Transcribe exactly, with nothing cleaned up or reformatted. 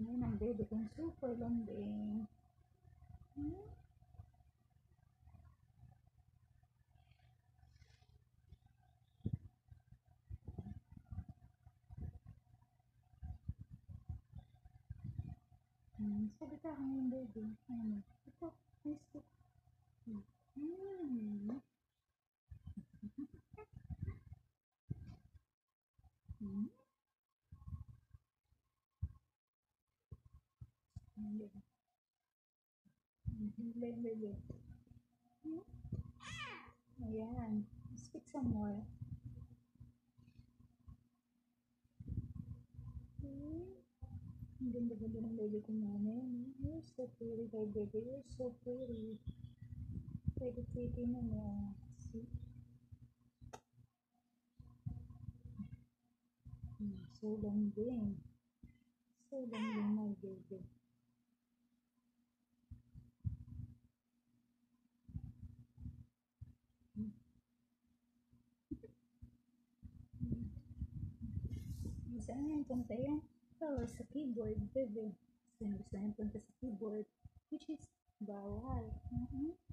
Ngayon ang baby kong super lambing. Hmm? Hmm, sabi ka ngayon baby. Ano? Ito, may stick. Hmm. Hmm. Hmm. Hindi. Hindi, baby. Hmm? Ayan. Stick some more. Hmm. Ang ganda-ganda ng baby ko namin. You're so pretty, my baby. You're so pretty. Pretty, pretty na mo. See? Hmm. So lambing. So lambing, my baby. Hmm. Gusto na yung punta yan? Bawal sa keyboard, baby. Gusto na gusto na yung punta sa keyboard. Which is bawal. Mm-hmm.